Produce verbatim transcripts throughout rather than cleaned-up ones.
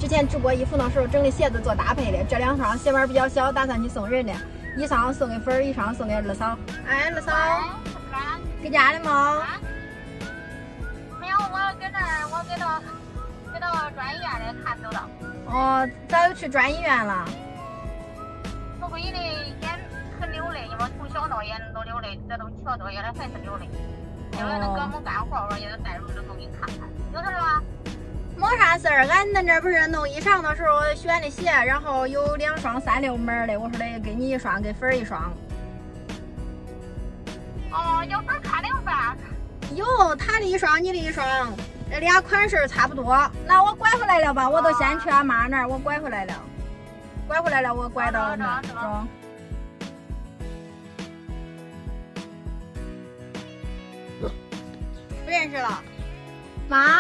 之前直播衣服的时候整的鞋子做搭配的，这两双鞋码比较小，打算去送人的，一双送给粉儿，一双送给二嫂。哎，二嫂，给家的吗？ 没有，我跟这儿，我给到给到专医院的看走了。 哦，早就去专医院了。 我闺女眼很流泪，因为从小到眼都流泪，这都七个多月了还是流泪。有人能给我们干活，我也得带入着弄给你看看。有事吗？ 没啥事儿，俺那这不是弄衣裳的时候选的鞋，然后有两双三六码的，我说得给你一双，给粉儿一双。 哦，要粉看两半。 有他的一双，你的一双，这俩款式差不多。那我拐回来了吧？我都先去俺妈那儿，我拐回来了，拐回来了，我拐到那儿。中。不认识了，妈。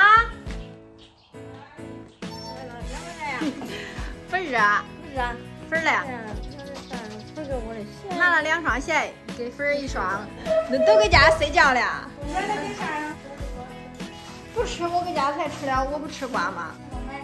粉儿啊， 是啊， 粉儿嘞， 粉给我的鞋， 拿了两双鞋，给粉儿一双，那都给家睡觉了。 我那给啥？ 不吃，我给家才吃了，我不吃瓜嘛。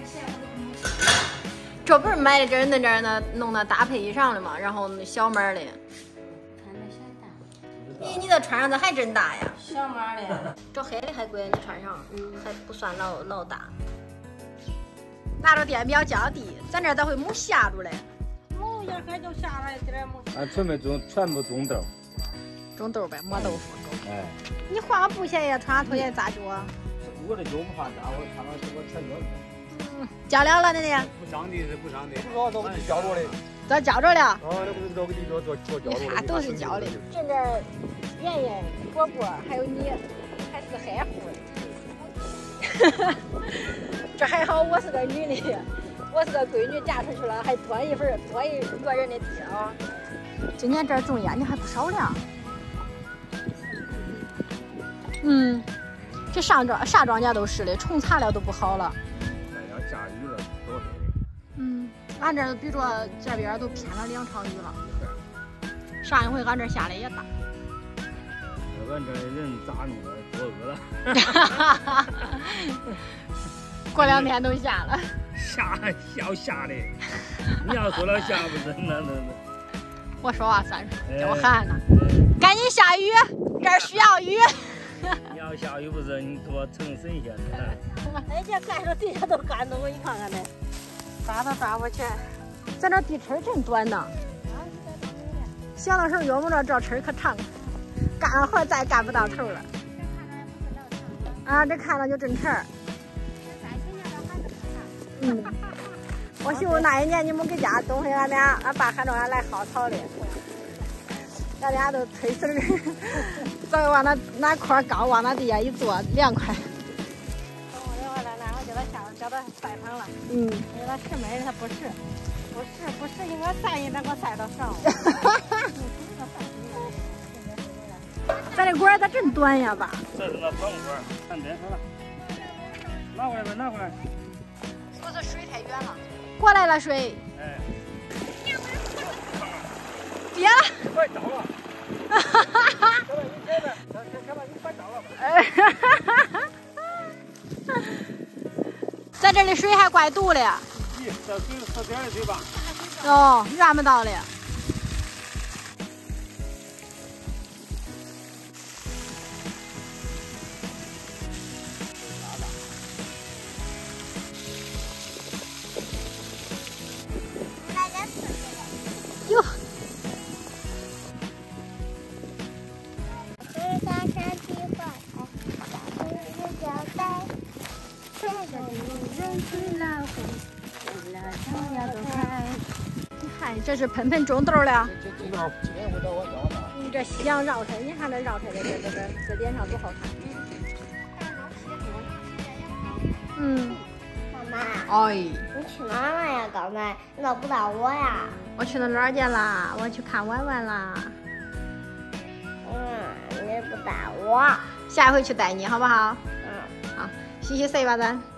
这不是买的这儿那这儿那弄的搭配衣裳的嘛，然后小码的。 看着小大。 咦，你这穿上这还真大呀！ 小码的。 这黑的还贵，你穿上，嗯，还不算老老大。拿着电表较低，咱这咋会没下住嘞？ 哦，眼看就下来点儿没。 俺准备种全部种豆。 种豆呗，磨豆腐。 哎。 你换个布鞋呀，穿上拖鞋咋脚？ 我这脚不怕扎，我穿上我全脚的。 嗯，交了了那的。 不伤的是不伤的。不知道都交着的。 都交着了。 哦，那不是都给你做做做交着。 啥都是交的。这这妍妍、果果还有你，还是黑户。这还好，我是个女的，我是个闺女嫁出去了，还多一份多一个人的地啊。今年这儿种烟的还不少了。嗯，这上庄啥庄稼都是的，虫查了都不好了。 那要下雨了，多少？ 嗯，俺这比着这边都偏了两场雨了。上一回俺这下的也大。 俺这人咋弄的？多饿了。 过两天都下了。 下要下的，你要说了下不是那那那。 我说话算数，叫我喊呢。赶紧下雨，这儿需要雨。 你要下雨不是你多成神仙的。 哎，这干着底下都干着，我你看看这，抓都抓不起。 咱这地抻真短呐。小的时候用不着这抻可长，干了活再干不到头了。啊，这看着就真沉。嗯，我媳妇那一年你们搁家东西俺俩，俺爸喊着俺来薅草的，俺俩都推丝儿，早往那那块高往那地下一坐，凉快。 等我这回来，然后叫他下午叫他晒上了。 嗯， 给他吃没的他不是，不是不是应该晒一点，给我晒到上。 咱这管咋真短呀吧？ 这是那短管，看别说了。拿过来呗，拿过来。 是不是水太远了？过来了水。 哎。 别了。 快倒了。哈哈哈哈。小你别了，小小你快倒了。 哎哈哈哈哈。咱这里水还怪堵的。 咦，这水是点的水吧？ 哦，远不到的。哟。你看，这是喷喷种豆了。你这夕阳绕出来，你看这绕出来的这这这这脸上多好看。嗯。 妈妈。 哎。 你去哪了呀？刚才你咋不带我呀？ 我去到哪儿去啦？我去看婉婉啦。 嗯，你不带我。 下一回去带你好不好？ 嗯。 好，洗洗睡吧咱。